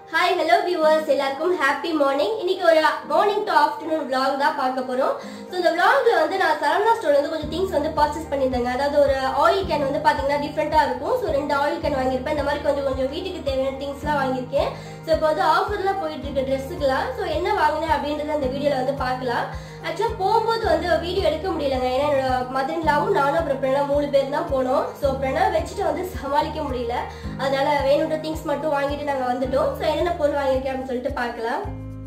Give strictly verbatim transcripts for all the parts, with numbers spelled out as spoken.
Hi, hello viewers, எல்லாருக்கும் happy morning. இன்னைக்கு ஒரு morning to afternoon vlog தான் பார்க்க போறோம். So இந்த vlogல வந்து நான் சரவணா ஸ்டோர்ல இருந்து கொஞ்சம் things வந்து purchase பண்ணிருந்தேங்க. அதாவது ஒரு oil can வந்து பாத்தீங்கன்னா டிஃபரண்டா இருக்கும். So ரெண்டு oil can வாங்கிருப்பேன். இந்த மாதிரி கொஞ்சம் கொஞ்சம் வீட்டுக்கு தேவையான thingsலாம் வாங்கிருக்கேன். So இப்போ வந்து ஆஃபர்ல போயிட்டு இருக்க Dressக்குலாம். So என்ன வாங்குனேன் அப்படிங்கறத இந்த வீடியோல வந்து பார்க்கலாம். Actually போகும்போது வந்து வீடியோ எடுக்க முடியலங்க. ஏன்னா என்னோட மதன்லாவும் நானும் அப்புறம் பிரணவ் மூணு பேர் தான் போனோம். So பிரணவ் வெச்சிட்டு வந்து சமாளிக்க முடியல. அதனால வேணும்ன்ற things மட்டும் வாங்கிட்டு நாங்க வந்துட்டோம். So என்ன பொருள் வாங்கிருக்கேன் அப்படின்னு சொல்லிட்டு பார்க்கலாம்.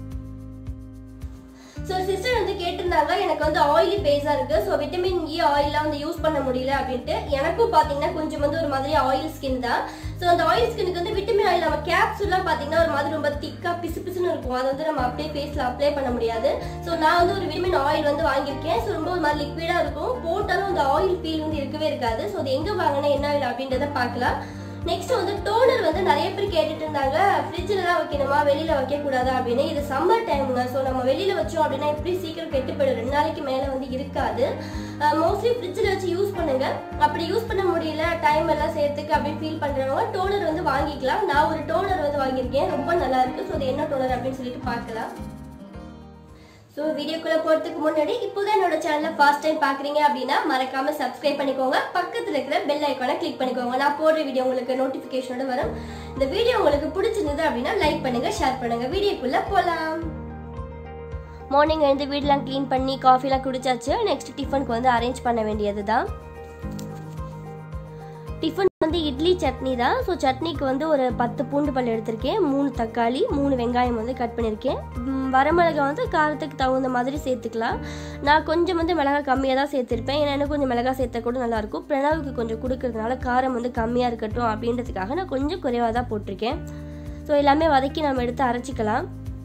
So sister வந்து கேட்டிருந்தாங்க எனக்கு வந்து ஆயிலி ஃபேஸா இருக்கு. சோ விட்டமின் இ ஆயில்லாம் வந்து யூஸ் பண்ண முடியல அப்படிட்டு. எனக்கும் பாத்தீங்கன்னா கொஞ்சம் வந்து ஒரு மாதிரி ஆயில் ஸ்கின் தான். சோ அந்த ஆயில் ஸ்கின்னுக்கு வந்து விட்டமின் ஆயில் நம்ம கேப்சூல்லாம் பாத்தீங்கன்னா ஒரு மாதிரி ரொம்ப திக்கா பிசுபிசுன்னு இருக்கும். அது வந்து நம்ம அப்படியே ஃபேஸ்ல அப்ளை பண்ண முடியாது. சோ நான் வந்து ஒரு விட்டமின் ஆயில் வந்து வாங்கியிருக்கேன். சோ ரொம்ப ஒரு மாதிரி லிக்விடா இருக்கும். போட்டாலும் அந்த ஆயில் ஃபீல் வந்து இருக்கவே இருக்காது. சோ அது எங்க வாங்கினா என்ன ஆயில் அப்படின்றத பார்க்கலாம். நெக்ஸ்ட் வந்து டோனர் வந்து நிறைய பேர் கேட்டுட்டு இருந்தாங்க ஃப்ரிட்ஜ்ல தான் வைக்கணுமா வெளியில வைக்க கூடாதா அப்படின்னு. இது சம்மர் டைம்ங்க. ஸோ நம்ம வெளியில வச்சோம் அப்படின்னா எப்படி சீக்கிரம் கெட்டு போயிடும், ரெண்டு நாளைக்கு மேல வந்து இருக்காது. மோஸ்ட்லி ஃப்ரிட்ஜ்ல வச்சு யூஸ் பண்ணுங்க. அப்படி யூஸ் பண்ண முடியல டைம் எல்லாம் சேர்த்துக்கு அப்படின்னு ஃபீல் பண்றவங்க டோனர் வந்து வாங்கிக்கலாம். நான் ஒரு டோனர் வந்து வாங்கியிருக்கேன், ரொம்ப நல்லா இருக்கு. ஸோ அது என்ன டோனர் அப்படின்னு சொல்லிட்டு பார்க்கலாம். ஸோ வீடியோக்குள்ள போறதுக்கு முன்னாடி இப்போதான் என்னோட சேனலை ஃபர்ஸ்ட் டைம் பாக்குறீங்க அப்படின்னா மறக்காம சப்ஸ்கிரைப் பண்ணிக்கோங்க. பக்கத்துல இருக்கிற பெல் ஐக்கானை கிளிக் பண்ணிக்கோங்க. நான் போடுற வீடியோ உங்களுக்கு நோட்டிபிகேஷனோட வரும். இந்த வீடியோ உங்களுக்கு பிடிச்சிருந்தது அப்படின்னா லைக் பண்ணுங்க, ஷேர் பண்ணுங்க. வீடியோக்குள்ள போலாம். மார்னிங் எழுந்து வீடெல்லாம் கிளீன் பண்ணி காஃபிலாம் குடிச்சாச்சு. நெக்ஸ்ட் டிஃபனுக்கு வந்து அரேஞ்ச் பண்ண வேண்டியதுதான். டிஃபன் வந்து இட்லி சட்னி தான். ஸோ சட்னிக்கு வந்து ஒரு பத்து பூண்டு பல் எடுத்திருக்கேன், மூணு தக்காளி, மூணு வெங்காயம் வந்து கட் பண்ணியிருக்கேன். வரமிளகா வந்து காரத்துக்கு தகுந்த மாதிரி சேர்த்துக்கலாம். நான் கொஞ்சம் வந்து மிளகா கம்மியாக தான் சேர்த்துருப்பேன். ஏன்னா எனக்கு கொஞ்சம் மிளகா சேர்த்தா கூட நல்லாயிருக்கும். பிரணவுக்கு கொஞ்சம் கொடுக்கறதுனால காரம் வந்து கம்மியாக இருக்கட்டும் அப்படின்றதுக்காக நான் கொஞ்சம் குறைவாக தான் போட்டிருக்கேன். ஸோ எல்லாமே வதக்கி நம்ம எடுத்து அரைச்சிக்கலாம்.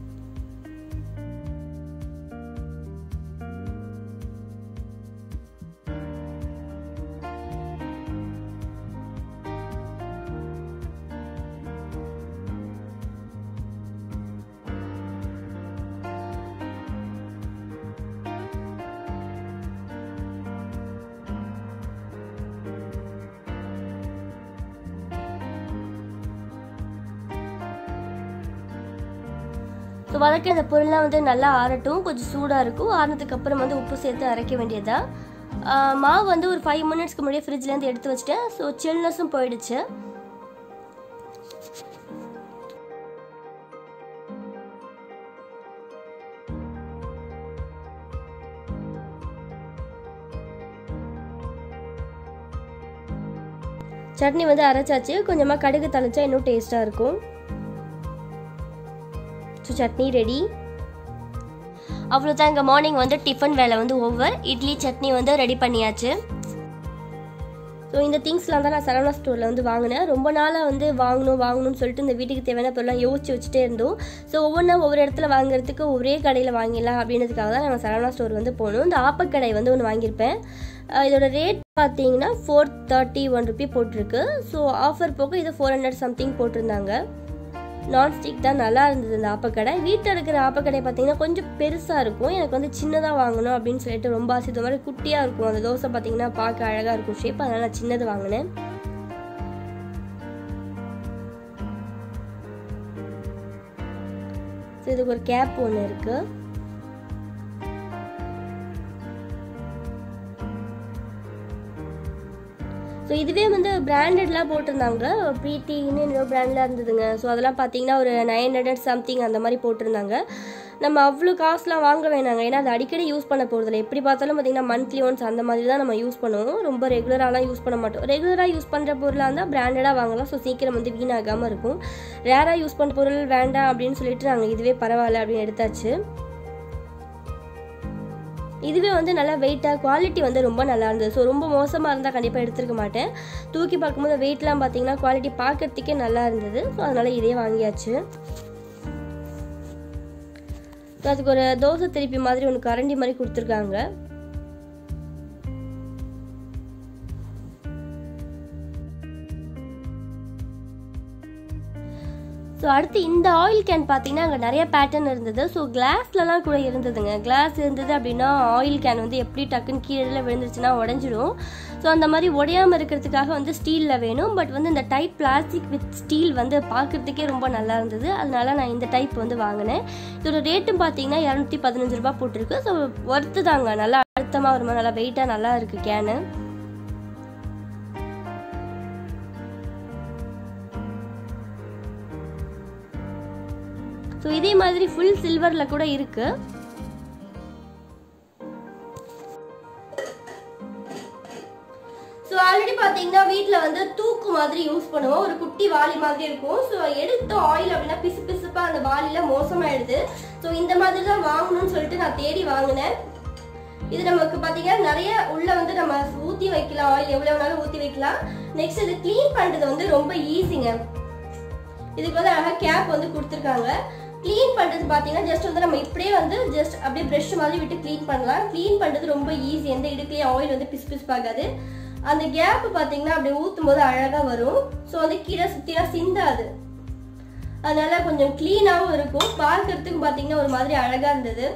ஸோ வதக்க அந்த பொருள்லாம் வந்து நல்லா ஆறட்டும், கொஞ்சம் சூடாக இருக்கும். ஆறினதுக்கு அப்புறம் வந்து உப்பு சேர்த்து அரைக்க வேண்டியதா. மாவு வந்து ஒரு ஃபைவ் மினிட்ஸ்க்கு முன்னாடியே ஃப்ரிட்ஜ்லேருந்து எடுத்து வச்சுட்டேன். ஸோ சில்னஸும் போயிடுச்சு. சட்னி வந்து அரைச்சாச்சு. கொஞ்சமாக கடுகு தளிச்சா இன்னும் டேஸ்ட்டாக இருக்கும். So chutney ready. அவ்வளோதான், இங்கே மார்னிங் வந்து டிஃபன் வேலை வந்து ஓவர். இட்லி சட்னி வந்து ரெடி பண்ணியாச்சு. ஸோ இந்த திங்ஸ்லாம் தான் நான் சரவணா ஸ்டோரில் வந்து வாங்கினேன். ரொம்ப நாளாக வந்து வாங்கணும் வாங்கணும்னு சொல்லிட்டு இந்த வீட்டுக்கு தேவையான பொருள்லாம் யோசிச்சு வச்சுட்டே இருந்தோம். ஸோ ஒவ்வொன்றா ஒவ்வொரு இடத்துல வாங்குறதுக்கு ஒரே கடையில் வாங்கிடலாம் அப்படின்றதுக்காக தான் நாங்கள் சரவணா ஸ்டோர் வந்து போகணும். இந்த ஆப்பக்கடை வந்து ஒன்று வாங்கியிருப்பேன். இதோட ரேட் பார்த்தீங்கன்னா ஃபோர் தேர்ட்டி ஒன் ருபி போட்டிருக்கு. ஸோ ஆஃபர் போக இது ஃபோர் ஹண்ட்ரட் சம்திங் போட்டிருந்தாங்க. நான்ஸ்டிக் தான், நல்லா இருந்தது இந்த ஆப்பக்கடை. வீட்டில் இருக்கிற ஆப்பக்கடை பார்த்தீங்கன்னா கொஞ்சம் பெருசாக இருக்கும். எனக்கு வந்து சின்னதாக வாங்கணும் அப்படின்னு சொல்லிட்டு ரொம்ப ஆசை. இது மாதிரி குட்டியாக இருக்கும். அந்த தோசை பார்த்தீங்கன்னா பார்க்க அழகாக இருக்கும் ஷேப். அதனால நான் சின்னது வாங்கினேன். ஸோ இதுக்கு ஒரு கேப் ஒன்று இருக்கு. ஸோ இதுவே வந்து பிராண்டட்லாம் போட்டிருந்தாங்க. ப்ரீத்தின்னு இன்னொரு பிராண்டில் இருந்ததுங்க. ஸோ அதெல்லாம் பார்த்தீங்கன்னா ஒரு நைன் ஹண்ட்ரட் சம்திங் அந்த மாதிரி போட்டிருந்தாங்க. நம்ம அவ்வளோ காசுலாம் வாங்க வேணாங்க. ஏன்னா அது அடிக்கடி யூஸ் பண்ண போகிறதில்ல. எப்படி பார்த்தாலும் பார்த்தீங்கன்னா மந்த்லி ஒன்ஸ் அந்த மாதிரி தான் நம்ம யூஸ் பண்ணுவோம். ரொம்ப ரெகுலராலாம் யூஸ் பண்ண மாட்டோம். ரெகுலராக யூஸ் பண்ணுற பொருளாக இருந்தால் பிராண்டடாக வாங்கலாம். ஸோ சீக்கிரம் வந்து வீணாகாமல் இருக்கும். ரேராக யூஸ் பண்ணுற பொருள் வேண்டாம் அப்படின்னு சொல்லிட்டு நாங்கள் இதுவே பரவாயில்ல அப்படின்னு எடுத்தாச்சு. இதுவே வந்து நல்லா வெயிட்டாக, குவாலிட்டி வந்து ரொம்ப நல்லா இருந்தது. ஸோ ரொம்ப மோசமாக இருந்தால் கண்டிப்பாக எடுத்துருக்க மாட்டேன். தூக்கி பார்க்கும்போது வெயிட்லாம் பார்த்தீங்கன்னா குவாலிட்டி பார்க்கறதுக்கே நல்லா இருந்தது. ஸோ அதனால் இதே வாங்கியாச்சு. ஸோ அதுக்கு ஒரு தோசை திருப்பி மாதிரி ஒன்று கரண்டி மாதிரி கொடுத்துருக்காங்க. ஸோ ஸோ அடுத்து இந்த ஆயில் கேன் பார்த்தீங்கன்னா அங்கே நிறைய பேட்டர்ன் இருந்தது. ஸோ கிளாஸ்லலாம் கூட இருந்ததுங்க. கிளாஸ் இருந்தது அப்படின்னா ஆயில் கேன் வந்து எப்படி டக்குன்னு கீழே விழுந்துருச்சுன்னா உடஞ்சிடும். ஸோ அந்த மாதிரி உடையாமல் இருக்கிறதுக்காக வந்து ஸ்டீலில் வேணும். பட் வந்து இந்த டைப் பிளாஸ்டிக் வித் ஸ்டீல் வந்து பார்க்குறதுக்கே ரொம்ப நல்லா இருந்தது. அதனால நான் இந்த டைப் வந்து வாங்கினேன். இதோட ரேட்டும் பார்த்தீங்கன்னா இரநூத்தி பதினஞ்சு ரூபா போட்டிருக்கு. ஸோ ஒர்த்து தாங்க, நல்லா அழுத்தமாக வருமா, நல்லா வெயிட்டாக நல்லா இருக்குது கேனு. ஸோ இதே மாதிரி ஃபுல் சில்வரில் கூட இருக்கு. ஸோ ஆல்ரெடி பார்த்தீங்கன்னா வீட்டில் வந்து தூக்கு மாதிரி யூஸ் பண்ணுவோம். ஒரு குட்டி வாளி மாதிரி இருக்கும். ஸோ எடுத்த ஆயில் அப்படின்னா பிசு பிசுப்பாக அந்த வாளியில் மோசமாயிடுது. ஸோ இந்த மாதிரி தான் வாங்கணும்னு சொல்லிட்டு நான் தேடி வாங்கினேன். இது நமக்கு பார்த்தீங்கன்னா நிறைய உள்ள வந்து நம்ம ஊற்றி வைக்கலாம். ஆயில் எவ்வளோ வேணாலும் ஊற்றி வைக்கலாம். நெக்ஸ்ட் இது க்ளீன் பண்ணுறது வந்து ரொம்ப ஈஸிங்க. இதுக்கு வந்து அழகாக கேப் வந்து கொடுத்துருக்காங்க. க்ளீன் பண்ணுறது பார்த்தீங்கன்னா ஜஸ்ட் வந்து நம்ம இப்படியே வந்து ஜஸ்ட் அப்படியே ப்ரஷ் மாதிரி விட்டு க்ளீன் பண்ணலாம். க்ளீன் பண்ணுறது ரொம்ப ஈஸி. எந்த இடுக்குலேயும் ஆயில் வந்து பிசு பிசு பார்க்காது. அந்த கேப் பார்த்தீங்கன்னா அப்படியே ஊற்றும் போது அழகாக வரும். ஸோ வந்து கீழே சுற்றிலாம் சிந்தாது. அதனால கொஞ்சம் க்ளீனாகவும் இருக்கும். பார்க்கறதுக்கு பார்த்தீங்கன்னா ஒரு மாதிரி அழகாக இருந்தது.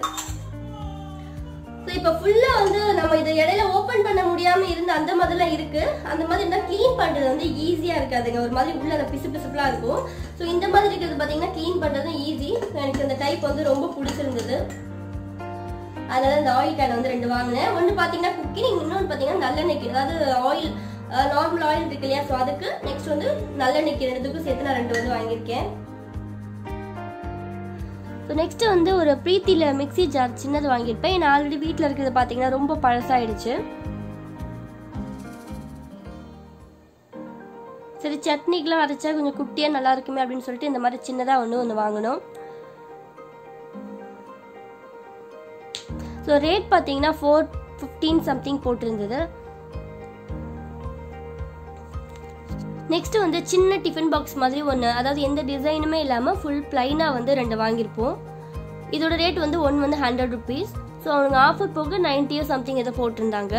ஸோ இப்போ ஃபுல்லாக வந்து நம்ம இதை இடையில ஓப்பன் பண்ண முடியாமல் இருந்த அந்த மாதிரிலாம் இருக்கு. அந்த மாதிரி இருந்தால் க்ளீன் பண்ணுறது வந்து ஈஸியாக இருக்காதுங்க. ஒரு மாதிரி உள்ள அந்த பிசு பிசுப்புலாம் இருக்கும். ஸோ இந்த மாதிரி இருக்கிறது பார்த்தீங்கன்னா க்ளீன் பண்ணுறதும் ஈஸி. எனக்கு இந்த டைப் வந்து ரொம்ப பிடிச்சிருந்தது. அதனால இந்த ஆயில் கேன் வந்து ரெண்டு வாங்கினேன். ஒன்று பார்த்தீங்கன்னா குக்கிங், இன்னொன்று பார்த்தீங்கன்னா நல்லெண்ணெய்க்கு, அதாவது ஆயில் நார்மல் ஆயில் இருக்கு இல்லையா, ஸோ அதுக்கு. நெக்ஸ்ட் வந்து நல்லெண்ணெய்க்கு, ரெண்டுத்துக்கும் சேர்த்து நான் ரெண்டு வந்து வாங்கியிருக்கேன். ஸோ நெக்ஸ்ட் வந்து ஒரு பிரீத்தியில் மிக்சி ஜார் சின்னது வாங்கியிருப்பேன். ஏன்னா ஆல்ரெடி வீட்டில் இருக்கிறது பார்த்தீங்கன்னா ரொம்ப பழசாயிடுச்சு. சரி, சட்னிக்கெலாம் அரைச்சா கொஞ்சம் குட்டியாக நல்லா இருக்குமே அப்படின்னு சொல்லிட்டு இந்த மாதிரி சின்னதாக ஒன்று ஒன்று வாங்கணும். ஸோ ரேட் பார்த்தீங்கன்னா ஃபோர் ஃபிஃப்டீன் சம்திங் போட்டிருந்தது. நெக்ஸ்ட் வந்து சின்ன டிஃபன் பாக்ஸ் மாதிரி ஒன்று, அதாவது எந்த டிசைனுமே இல்லாமல் ஃபுல் பிளைனாக வந்து ரெண்டு வாங்கியிருப்போம். இதோட ரேட் வந்து ஒன் வந்து ஹண்ட்ரட் ருபீஸ். ஸோ அவங்க ஆஃபர் போக நைன்ட்டியோ சம்திங் எதை போட்டிருந்தாங்க.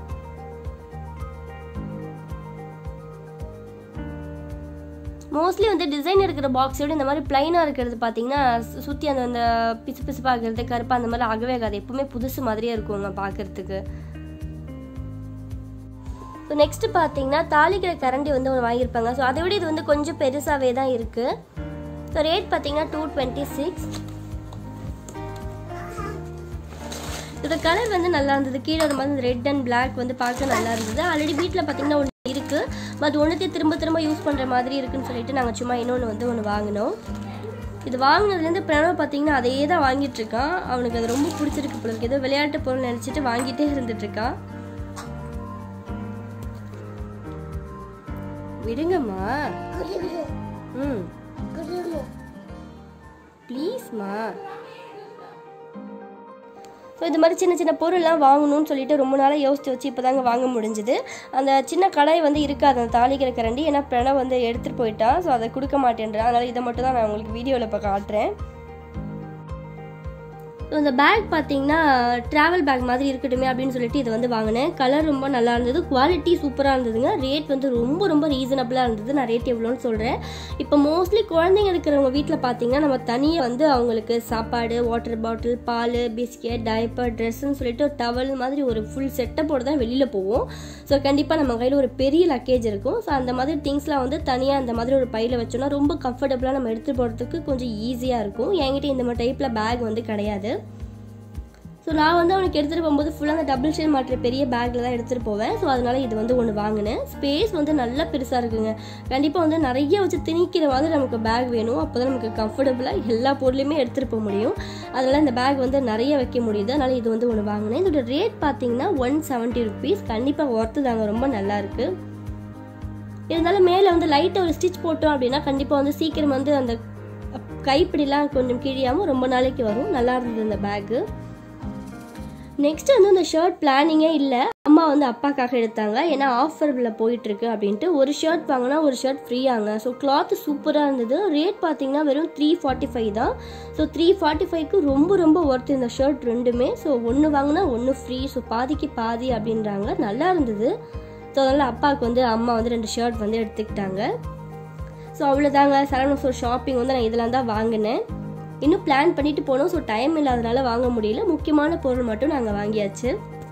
மோஸ்ட்லி வந்து டிசைன் இருக்கிற பாக்ஸோட இந்த மாதிரி பிளைனாக இருக்கிறது பார்த்தீங்கன்னா சுற்றி அந்த அந்த பிசு பிசுப்பாகிறது கருப்பாக அந்த மாதிரி ஆகவே ஆகாது. எப்பவுமே புதுசு மாதிரியே இருக்குங்க பார்க்கறதுக்கு. ஸோ நெக்ஸ்ட் பார்த்தீங்கன்னா தாளிக்கிற கரண்டி வந்து ஒன்று வாங்கியிருப்பாங்க. ஸோ அதை விட இது வந்து கொஞ்சம் பெருசாகவே தான் இருக்குது. ஸோ ரேட் பார்த்தீங்கன்னா டூ டுவெண்ட்டி சிக்ஸ். இதோட கலர் வந்து நல்லா இருந்தது. கீழே ஒரு மாதிரி ரெட் அண்ட் பிளாக் வந்து பார்க்க நல்லா இருந்தது. ஆல்ரெடி வீட்டில் பார்த்தீங்கன்னா ஒன்று இருக்குது. பட் ஒன்றுத்தையும் திரும்ப திரும்ப யூஸ் பண்ணுற மாதிரி இருக்குன்னு சொல்லிட்டு நாங்கள் சும்மா இன்னொன்று வந்து ஒன்று வாங்கினோம். இது வாங்கினதுலேருந்து பிரணவ் பார்த்தீங்கன்னா அதே தான் வாங்கிட்டு இருக்கான். அவனுக்கு அது ரொம்ப பிடிச்சிருக்கு போல இருக்கு. ஏதோ விளையாட்டு பொருள் நினச்சிட்டு வாங்கிட்டே இருந்துட்டு இருக்கான். விடுங்கம்மா. ம் ப்ளீஸ்மா. ஸோ இது மாதிரி சின்ன சின்ன பொருள்லாம் வாங்கணும்னு சொல்லிட்டு ரொம்ப நாளாக யோசிச்சு வச்சு இப்போ தாங்க வாங்க முடிஞ்சுது. அந்த சின்ன கடாய் வந்து இருக்காது அந்த தாளிக்கிற கரண்டி. ஏன்னா பிரணவ் வந்து எடுத்துகிட்டு போயிட்டான். ஸோ அதை கொடுக்க மாட்டேன்றான். அதனால் இதை மட்டும் தான் நான் உங்களுக்கு வீடியோவில் இப்போ காட்டுறேன். ஸோ இந்த பேக் பார்த்தீங்கன்னா ட்ராவல் பேக் மாதிரி இருக்கட்டுமே அப்படின்னு சொல்லிட்டு இதை வந்து வாங்கினேன். கலர் ரொம்ப நல்லா இருந்தது. குவாலிட்டி சூப்பராக இருந்ததுங்க. ரேட் வந்து ரொம்ப ரொம்ப ரீசனபிளாக இருந்தது. நான் ரேட் எவ்வளோன்னு சொல்கிறேன். இப்போ மோஸ்ட்லி குழந்தைங்க இருக்கிறவங்க வீட்டில் பார்த்தீங்கன்னா நம்ம தனியாக வந்து அவங்களுக்கு சாப்பாடு, வாட்டர் பாட்டில், பால், பிஸ்கெட், டைப்பர், ட்ரெஸ்ஸுன்னு சொல்லிட்டு ஒரு டவல் மாதிரி ஒரு ஃபுல் செட்டப்போடு தான் வெளியில் போவோம். ஸோ கண்டிப்பாக நம்ம கையில் ஒரு பெரிய லக்கேஜ் இருக்கும். ஸோ அந்த மாதிரி திங்ஸ்லாம் வந்து தனியாக அந்த மாதிரி ஒரு பையில் வச்சோன்னா ரொம்ப கம்ஃபர்டபுளாக நம்ம எடுத்துகிட்டு போகிறதுக்கு கொஞ்சம் ஈஸியாக இருக்கும். என்கிட்ட இந்த மாதிரி டைப்பில் பேக் வந்து கிடையாது. ஸோ நான் வந்து அவனுக்கு எடுத்துகிட்டு போகும்போது ஃபுல்லாக அந்த டபுள் ஷேர் மாட்டுற பெரிய பேக்கில் தான் எடுத்துகிட்டு போவேன். ஸோ அதனால் இது வந்து ஒன்று வாங்கினேன். ஸ்பேஸ் வந்து நல்லா பெருசாக இருக்குங்க. கண்டிப்பாக வந்து நிறைய வச்சு திணிக்கிற மாதிரி நமக்கு பேக் வேணும். அப்போ தான் நமக்கு கம்ஃபர்டபுளாக எல்லா பொருளையுமே எடுத்துகிட்டு போக முடியும். அதனால் இந்த பேக் வந்து நிறைய வைக்க முடியுது. அதனால் இது வந்து ஒன்று வாங்கினேன். இதோட ரேட் பார்த்தீங்கன்னா ஒன் செவன்ட்டி ருபீஸ். கண்டிப்பாக ஒர்த்து தாங்க, ரொம்ப நல்லாயிருக்கு. இருந்தாலும் மேலே வந்து லைட்டாக ஒரு ஸ்டிச் போட்டோம் அப்படின்னா கண்டிப்பாக வந்து சீக்கிரம் வந்து அந்த கைப்பிடிலாம் கொஞ்சம் கிழியாமல் ரொம்ப நாளைக்கு வரும். நல்லா இருந்தது இந்த பேக்கு. நெக்ஸ்ட் வந்து இந்த ஷர்ட் பிளானிங்கே இல்லை. அம்மா வந்து அப்பாக்காக எடுத்தாங்க. ஏன்னா ஆஃபரில் போயிட்டுருக்கு அப்படின்ட்டு. ஒரு ஷர்ட் வாங்கினா ஒரு ஷர்ட் ஃப்ரீயாங்க. ஸோ கிளாத் சூப்பராக இருந்தது. ரேட் பார்த்தீங்கன்னா வெறும் த்ரீ ஃபார்ட்டி ஃபைவ் தான். ஸோ த்ரீ ஃபார்ட்டி ஃபைவ்க்கு ரொம்ப ரொம்ப ஒர்த்து இந்த ஷர்ட் ரெண்டுமே. ஸோ ஒன்று வாங்கினா ஒன்று ஃப்ரீ. ஸோ பாதிக்கு பாதி அப்படின்றாங்க. நல்லா இருந்தது. ஸோ அதனால் அப்பாவுக்கு வந்து அம்மா வந்து ரெண்டு ஷர்ட் வந்து எடுத்துக்கிட்டாங்க. ஸோ அவ்வளோதாங்க சரவணா ஸ்டோர் ஷாப்பிங் வந்து நான் இதெல்லாம் தான் வாங்கினேன். இன்னும் பிளான் பண்ணிட்டு போனோம். ஸோ டைம் இல்லாதனால வாங்க முடியல. முக்கியமான பொருள் மட்டும் நாங்கள் வாங்கியாச்சு.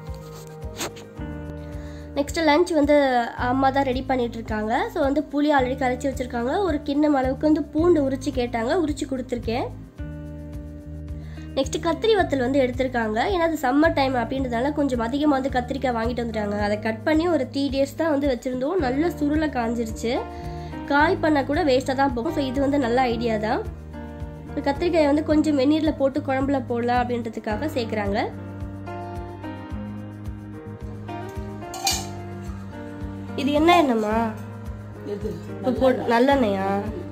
நெக்ஸ்ட்டு லஞ்ச் வந்து அம்மா தான் ரெடி பண்ணிட்டு இருக்காங்க. ஸோ வந்து புளி ஆல்ரெடி கரைச்சி வச்சுருக்காங்க. ஒரு கிண்ணம் அளவுக்கு வந்து பூண்டு உரிச்சு கேட்டாங்க, உரிச்சு கொடுத்துருக்கேன். நெக்ஸ்ட்டு கத்திரி வத்தல் வந்து எடுத்திருக்காங்க. ஏன்னா அது சம்மர் டைம் அப்படின்றதால கொஞ்சம் அதிகமாக வந்து கத்திரிக்காய் வாங்கிட்டு வந்துட்டாங்க. அதை கட் பண்ணி ஒரு த்ரீ டேஸ் தான் வந்து வச்சுருந்தோம். நல்ல சுருளை காஞ்சிருச்சு. காய் பண்ணால் கூட வேஸ்ட்டாக தான் போகும். ஸோ இது வந்து நல்ல ஐடியா தான். கத்திரிக்காயை வந்து கொஞ்சம் வெந்நீரில் போட்டு குழம்புல போடலாம் அப்படின்றதுக்காக சேர்க்குறாங்க. இது என்ன எண்ணெய்மா? நல்லெண்ணெயா?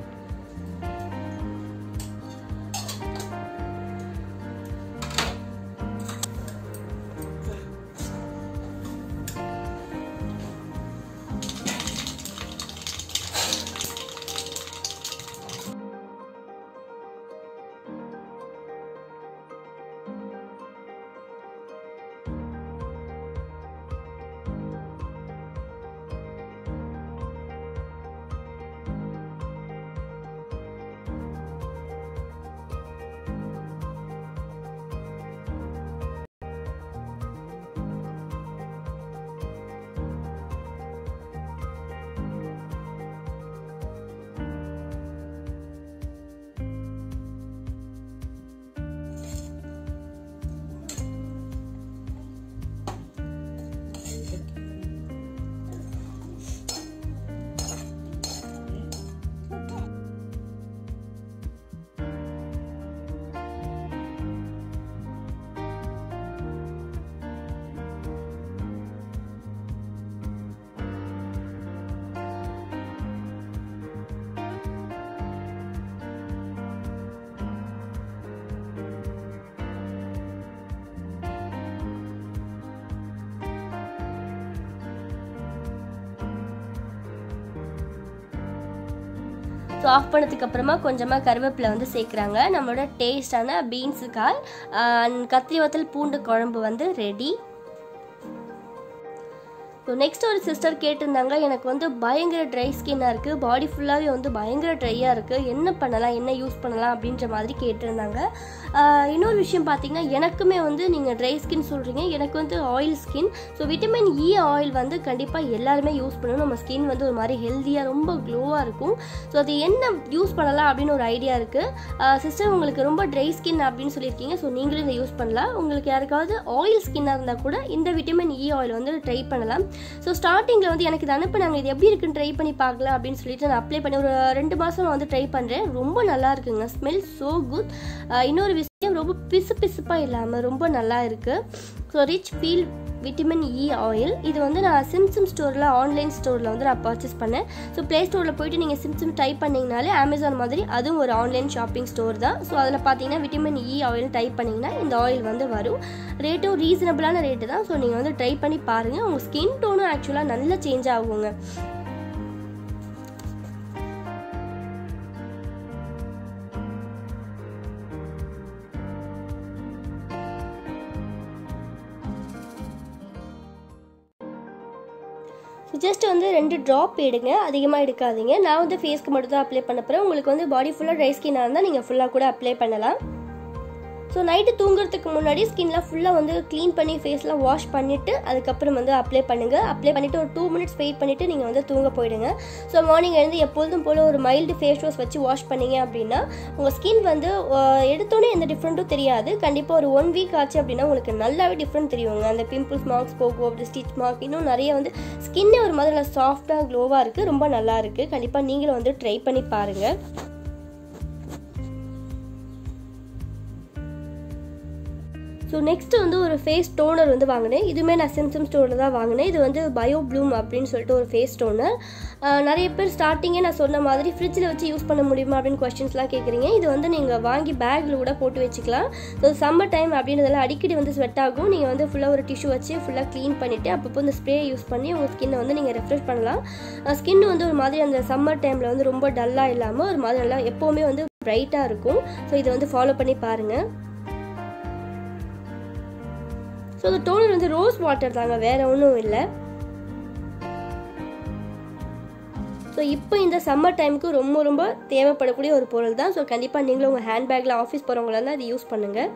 ஸோ ஆஃப் பண்ணதுக்கு அப்புறமா கொஞ்சமாக கருவேப்பிலை வந்து சேர்க்குறாங்க. நம்மளோட டேஸ்டான பீன்ஸு கால் கத்திரி வத்தல் பூண்டு குழம்பு வந்து ரெடி. ஸோ நெக்ஸ்ட் ஒரு சிஸ்டர் கேட்டிருந்தாங்க, எனக்கு வந்து பயங்கர ட்ரை ஸ்கின்னாக இருக்குது, பாடி ஃபுல்லாகவே வந்து பயங்கர ட்ரையாக இருக்குது, என்ன பண்ணலாம் என்ன யூஸ் பண்ணலாம் அப்படின்ற மாதிரி கேட்டிருந்தாங்க. இன்னொரு விஷயம் பார்த்தீங்கன்னா, எனக்குமே வந்து நீங்கள் ட்ரை ஸ்கின் சொல்கிறீங்க, எனக்கு வந்து oil skin. So vitamin E oil வந்து கண்டிப்பாக எல்லாருமே யூஸ் பண்ணணும். நம்ம ஸ்கின் வந்து ஒரு மாதிரி ஹெல்த்தியாக ரொம்ப க்ளோவாக இருக்கும். ஸோ அது என்ன யூஸ் பண்ணலாம் அப்படின்னு ஒரு ஐடியா இருக்குது. சிஸ்டர் உங்களுக்கு ரொம்ப ட்ரை ஸ்கின் அப்படின்னு சொல்லியிருக்கீங்க, ஸோ நீங்களும் இதை யூஸ் பண்ணலாம். உங்களுக்கு யாருக்காவது ஆயில் ஸ்கின்னாக இருந்தால் கூட இந்த விட்டமின் இ ஆயில் வந்து ட்ரை பண்ணலாம். ஸோ ஸ்டார்டிங்கில் வந்து எனக்கு இது அனுப்புனாங்க, இது எப்படி இருக்குன்னு ட்ரை பண்ணி பார்க்கலாம் அப்படின்னு சொல்லிட்டு நான் அப்ளை பண்ணி ஒரு ரெண்டு மாதம் நான் வந்து ட்ரை பண்ணுறேன். ரொம்ப நல்லா இருக்குங்க, ஸ்மெல் ஸோ குட். இன்னொரு விஷயம், ரொம்ப பிசு பிசுப்பாக இல்லாமல் ரொம்ப நல்லா இருக்குது. So rich feel vitamin E oil இது வந்து நான் சிம்சிம் ஸ்டோரில் ஆன்லைன் ஸ்டோரில் வந்து நான் பர்ச்சேஸ் பண்ணேன். ஸோ ப்ளே ஸ்டோரில் போய்ட்டு நீங்கள் சிம்சிம் டைப் பண்ணிங்கனாலே அமேசான் மாதிரி அதுவும் ஒரு ஆன்லைன் ஷாப்பிங் ஸ்டோர் தான். ஸோ அதில் பார்த்தீங்கன்னா விட்டமின் இ ஆயில் டைப் பண்ணிங்கன்னா இந்த ஆயில் வந்து வரும். ரேட்டும் ரீசனபிளான ரேட்டு தான். ஸோ நீங்கள் வந்து ட்ரை பண்ணி பாருங்கள், உங்கள் ஸ்கின் டோனும் ஆக்சுவலாக நல்லா சேஞ்ச் ஆகுங்க. ஜஸ்ட் வந்து ரெண்டு ட்ராப் எடுங்க, அதிகமாக எடுக்காதீங்க. நான் வந்து ஃபேஸ்க்கு மட்டும் தான் அப்ளை பண்ண போகிறேன். உங்களுக்கு வந்து பாடி ஃபுல்லாக ட்ரை ஸ்கின்னாக இருந்தால் நீங்கள் ஃபுல்லாக கூட அப்ளை பண்ணலாம். ஸோ நைட்டு தூங்குறதுக்கு முன்னாடி ஸ்கின்லாம் ஃபுல்லாக வந்து க்ளீன் பண்ணி ஃபேஸ்லாம் வாஷ் பண்ணிவிட்டு அதுக்கப்புறம் வந்து அப்ளை பண்ணுங்கள். அப்ளை பண்ணிவிட்டு ஒரு டூ மினிட்ஸ் வெயிட் பண்ணிவிட்டு நீங்கள் வந்து தூங்க போயிடுங்க. ஸோ மார்னிங் எழுந்து எப்பொழுதும் போல் ஒரு மைல்டு ஃபேஸ் வாஷ் வச்சு வாஷ் பண்ணிங்க அப்படின்னா உங்கள் ஸ்கின் வந்து எடுத்தோன்னே எந்த டிஃப்ரெண்ட்டும் தெரியாது. கண்டிப்பாக ஒரு ஒன் வீக் ஆச்சு அப்படின்னா உங்களுக்கு நல்லாவே டிஃப்ரெண்ட் தெரியுங்க. அந்த பிம்பிள்ஸ் மார்க்ஸ் போகும், அப்படி ஸ்டிச் மார்க், இன்னும் நிறைய வந்து ஸ்கின்னே ஒரு மாதிரி நல்லா சாஃப்டாக க்ளோவாக இருக்குது, ரொம்ப நல்லா இருக்குது. கண்டிப்பாக நீங்களும் வந்து ட்ரை பண்ணி பாருங்கள். ஸோ நெக்ஸ்ட்டு வந்து ஒரு ஃபேஸ் டோனர் வந்து வாங்கினேன். இதுவுமே நான் சிம்சிம் ஸ்டோரில் தான் வாங்கினேன். இது வந்து பயோ ப்ளூம் அப்படின்னு சொல்லிட்டு ஒரு ஃபேஸ் டோனர். நிறைய பேர் ஸ்டார்டிங்கே நான் சொன்ன மாதிரி ஃப்ரிட்ஜில் வச்சு யூஸ் பண்ண முடியுமா அப்படின்னு கொஸ்டின்ஸ்லாம் கேட்குறீங்க. இது வந்து நீங்கள் வாங்கி பேக்கில் கூட போட்டு வச்சுக்கலாம். ஸோ சம்மர் டைம் அப்படின்றதெல்லாம் அடிக்கடி வந்து ஸ்வெட் ஆகும். நீங்கள் வந்து ஃபுல்லாக ஒரு டிஷ்யூ வச்சு ஃபுல்லாக க்ளீன் பண்ணிவிட்டு அப்பப்போ இந்த ஸ்ப்ரே யூஸ் பண்ணி உங்கள் ஸ்கின்னை வந்து நீங்கள் ரெஃப்ரெஷ் பண்ணலாம். ஸ்கின் வந்து ஒரு மாதிரி அந்த சம்மர் டைமில் வந்து ரொம்ப டல்லாக இல்லாமல் ஒரு மாதிரி நல்லா எப்போவுமே வந்து பிரைட்டாக இருக்கும். ஸோ இதை வந்து ஃபாலோ பண்ணி பாருங்கள். ஸோ இந்த டோனர் வந்து ரோஸ் வாட்டர் தாங்க, வேறு ஒன்றும் இல்லை. ஸோ ஸோ இப்போ இந்த சம்மர் டைமுக்கு ரொம்ப ரொம்ப தேவைப்படக்கூடிய ஒரு பொருள் தான். ஸோ கண்டிப்பாக நீங்களும் உங்கள் ஹேண்ட்பேக்கில் ஆஃபீஸ் போகிறவங்களா இருந்தால் அதை யூஸ் பண்ணுங்கள்.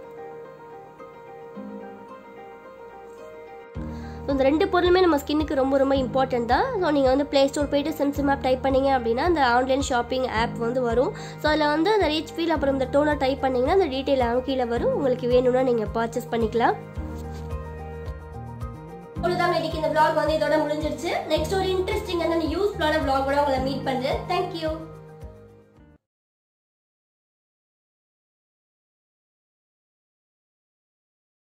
ஸோ இந்த ரெண்டு பொருளுமே நம்ம ஸ்கின்னுக்கு ரொம்ப ரொம்ப இம்பார்ட்டன்ட் தான். ஸோ நீங்கள் வந்து ப்ளே ஸ்டோர் போய்ட்டு சிம்சிம் ஆப் டைப் பண்ணிங்க அப்படின்னா அந்த ஆன்லைன் ஷாப்பிங் ஆப் வந்து வரும். ஸோ அதில் வந்து அந்த ரீச் ஃபீல் அப்புறம் இந்த டோனர் டைப் பண்ணிங்கன்னா அந்த டீட்டெயில் அவங்க கீழே வரும். உங்களுக்கு வேணும்னா நீங்கள் பர்ச்சேஸ் பண்ணிக்கலாம். அவ்வளோதான், இன்னைக்கு இந்த vlog வந்து இதோட முடிஞ்சிருச்சு. நெக்ஸ்ட் ஒரு இன்ட்ரெஸ்டிங்கான யூஸ்ஃபுல்லான vlog கூட உங்களை மீட் பண்ணுறேன். தேங்க்யூ.